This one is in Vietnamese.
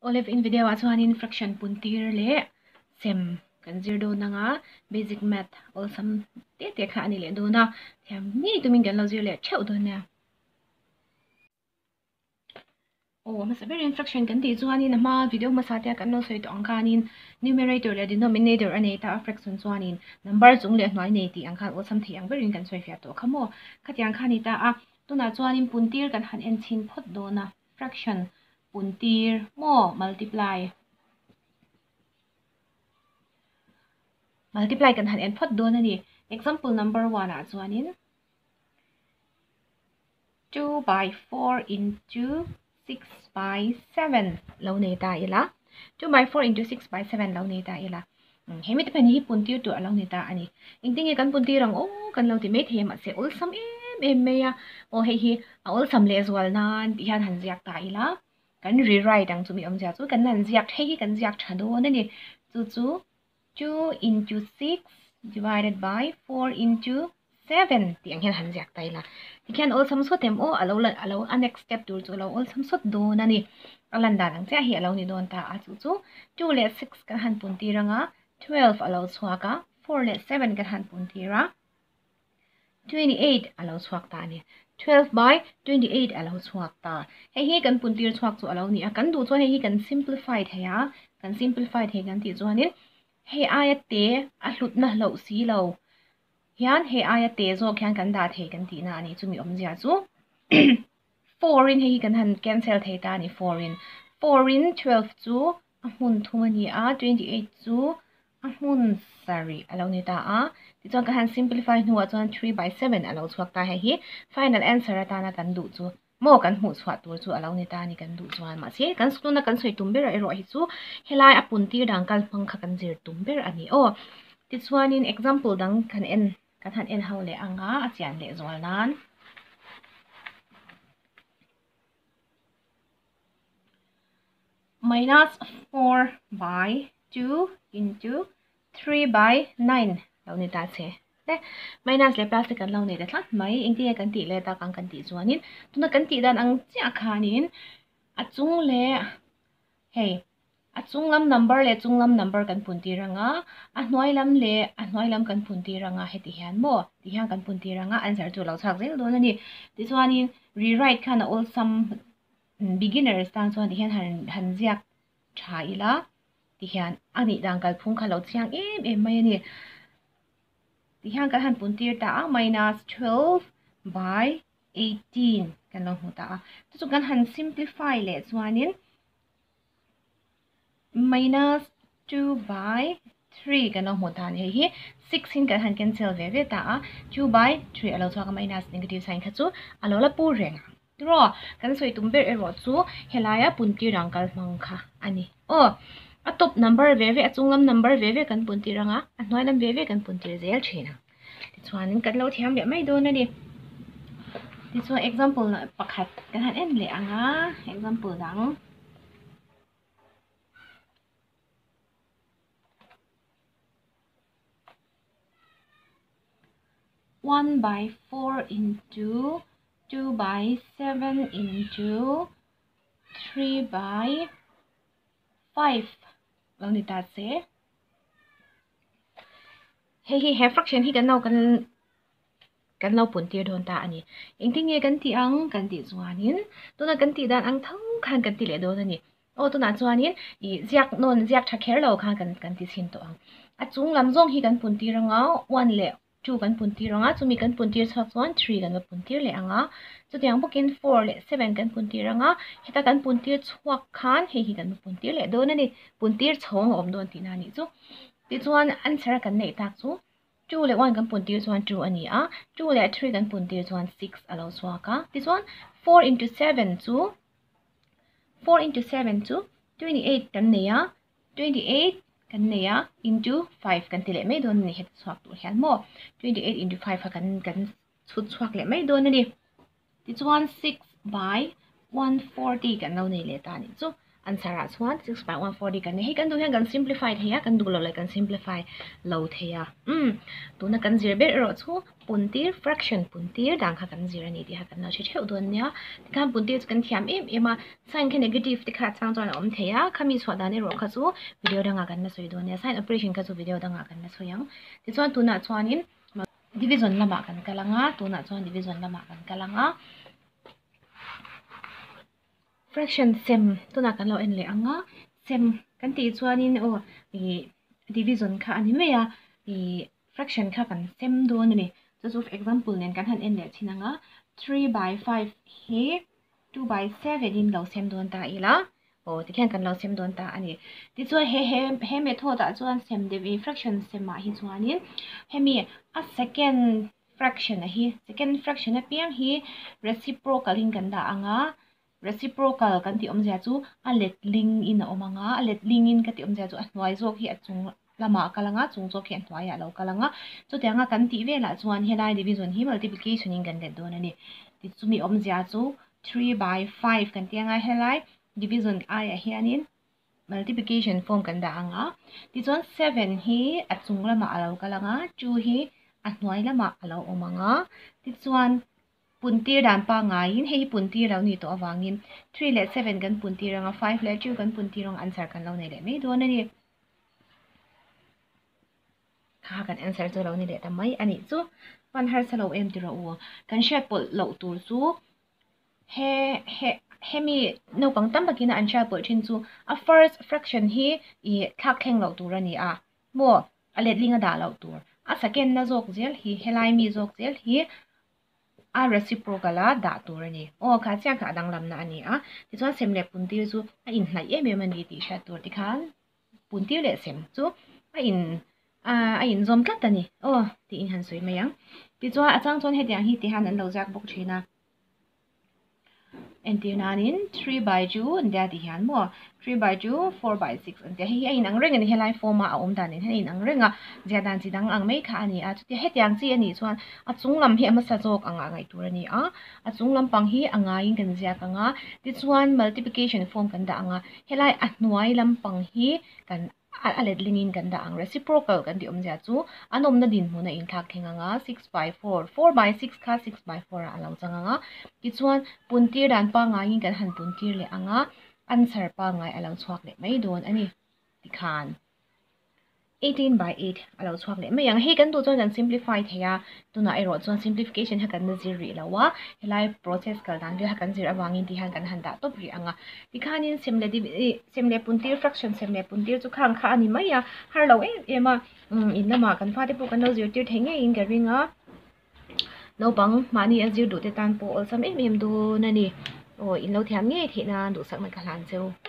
Olive in video chuanin fraction puntir le sem kan zir do nanga basic math awesome te kha ani le do na thiam ni tumin kan lo zir le theu do na mas very fraction kan ti chuanin ma video ma sa tia kan no soi to angkanin numerator le denominator ane ta fraction chuanin number chung le hnoi nei ti angkan awesome thiang very kan soi fia to khamo khatiang khani ta a tuna chuanin puntir kan han en chin phot do na fraction puntir mo multiply kan han en phot do na ni example number 1 a chuanin 2 by 4 into 6 by 7 lo nei ta ila 2 by 4 into 6 by 7 lo nei ta ila hemi te pani hi puntir tu alo nei ta ani ingting kan puntir ang kan lo ti me them ase ol sam em me ya hi ol sam le zwal nan ti han han ziak ta ila kan rewrite ang chumi omja chu kan nan ziak the hi kan ziak thado na ni chu 2 into 6 divided by 4 into 7 ti ang han ziak ta ila ti kan ol sam so tem alo a next step tur chu alo ol sam so do na ni alan da lang cha hi alo ni don ta a chu 2 le 6 kan han puntiranga 12 alo chhuaka 4 le 7 kan han puntira 28 alo chhuak ta ni 12 by 28 alo chhuak ta hi kan puntir chhuak chu alo ni a kan du chuan hi kan simplify theya kan simplify the kan ti chuanin he aya te a hlut na lo si lo hian he aya te zo khan kan da the kan ti na ani chumi omjia chu 4 in he kan han cancel the ta ni 4 in 12 chu a hun thumani a 28 chu a hun sorry alo ni ta a ti chuan kan han simplify nuwa chuan 3 by 7 alo chuak ta hi final answer ta na kan du chu mo kan hu chhuat tur chu alo ni ta ni kan du chuan ma se kan stu na kan soi tumber ero hi chu helai a puntir dang kal phang kha kan zir tumber ani ti chuan in example dang kan han en haule anga a chian le zwal nan minus 4 by 2 into 3 by 9 lo ni ta che le minus le plus kan lo ni da thlat mai engti kan ti le ta kan ti chuanin tuna kan ti dan ang chia khanin a chung le hey a chunglam number le chunglam number kan puntiranga a hnuailam le a hnuailam kan puntiranga heti hian mo ti hian kan puntiranga answer chu lo chak zel don ani ti chuanin rewrite kana all some beginners tang chuan ti hian han ziak tha ila ti hian ani dang kal phung khalo chiang em mai ani ti hian kan han puntir ta minus 12 by 18 kan lo hu ta chu kan han simplify le chuanin minus 2 by 3 kan lo hu ta ni hi 6 in kan han cancel ve ta 2 by 3 alo chwa ka minus negative sign kha chu alo la pu reng draw kan soi tumber ero chu helaya puntir angkal mangkha ani a top number ve a chunglam number ve kan puntiranga a hnuailam ve kan puntir zel thina ti chuanin kan lo thiam le mai do na ni ti chu example na pakhat kan han en le anga example dang 1 by 4 into 2 by 7 into 3 by 5 lo ni ta se he fraction hi kan lo puntir don ta ani engting e kan ti ang kan ti chuanin tuna kan ti dan ang thang khan kan ti le do ani tuna chuanin i ziak tha kher lo kha kan ti sin to ang a chung lam zong hi kan puntir anga 1 le 2 kan puntir anga chumi kan puntir chak chuan 3 kan puntir le anga chutiang bukin 4 le 7 kan puntir anga heta kan puntir chuak khan hi kan puntir le do na ni puntir chhong om don ti na ni chu ti chuan answer kan nei tak chu 2 le 1 kan puntir chuan 2 ani 2 le 3 kan puntir chuan 6 alo chuaka ti chuan 4 into 7 chu 28 kan nei 28 kan neya into 5 kan tile mai don ni het chhuak tu hian mo 28 into 5 kan chut chhuak le mai don ni ti chuan 6 by 140 kan lo nei le ta ni chu answer a chuan 6/140 kan ni hei kan du hian kan simplify theya kan du lo lai kan simplify lo theya tuna kan zir ber ro chu puntir fraction puntir dang kha kan zir ani ti ha kan na che theu don nia kan puntir kan thiam em sign kha negative ti kha chang chuan om theya khami chwa da ni ro kha chu video danga kan na soi don nia sign operation kha chu video danga kan na soyang ti chuan tuna chuanin division lama kan kalanga tuna chuan division lama kan kalanga fraction sem tuna kan lo en le anga sem kan ti chuanin division kha ani me ya fraction kha kan sem don ni so for example nen kan han en le chinanga 3/5 he 2/7 in lo sem don ta ila ti khan kan lo sem don ta ani ti chuan he method a chuan sem de fraction sem ma hi chuanin hemi a second fraction a hi second fraction a piang hi reciprocal in kan da anga reciprocal kan ti om ja chu a let ling in omanga a let ling in ka ti om ja chu a hnuai zok hi a chung lama kalanga chung zok hi a hnuai a lo kalanga chu te anga kan ti vela chuan helai division hi multiplication in kan let don ani ti chu mi om ja chu 3/5 kan ti anga helai division ai a hianin multiplication form kan da anga ti chuan 7 hi a chung lama a lo kalanga 2 hi a hnuai lama a lo omanga ti chuan puntir dan pa ngain hei puntir lo ni to awangin 3 le 7 kan puntir anga 5 le 2 kan puntir ong answer kan lo nei le me do na ni kha kan answer chu lo ni le ta mai ani chu pan har sa lo em ti ro u kan sha pol lo tur chu he mi no pang tam bakina an sha pol thin chu a first fraction hi I thak thleng lo tur ani a mo a let linga da lo tur a second na zok zel hi helai mi zok zel hi a reciprocal a da tur ani kha cha kha dang lam na ani a ti chuan sem le puntir chu a in hnai em em ani ti sha tur ti khan puntir le sem chu a in zom tlat ani ti in han soi mayang ti chuan a chang chuan he tiang hi ti han an lo jak bok thina Entinanin 3/2 and that hian mo 3/2 4/6 and he in ang ring and helai forma a dan in in ang ringa ziadan chidang ang mai kha ani a chuti hetiang chi ani chuan a chunglam hi ama sa jok anga ngai tur ani a chunglam pang hi anga in kan zia kanga ti chuan multiplication form kan da anga helai a hnuai lam pang hi kan a let lingin kan da ang reciprocal kan ti om ja chu anom na din huna in thak thenganga 6/4 4/6 kha 6/4 a lo changanga ti chuan puntir dan pa nga in kan han puntir le anga answer pa ngai a lo chhuak le mai don ani ti khan 18/8 a lo chhuak le mai yang he kan tu chuan kan simplify theya tuna ero chuan simplification ha kan na zir ri lawa helai process kal dan ha kan zir awangin ti han kan han da top ri anga ti khanin semle puntir fraction semle puntir chu khang kha ani mai ya har lo ema in lama kan fa te pu kan no zir tir thenge in ka ringa no bang mani a zir du te tan po ol sam em du na ni in lo thiam nge thina du sak ma ka hlan cheu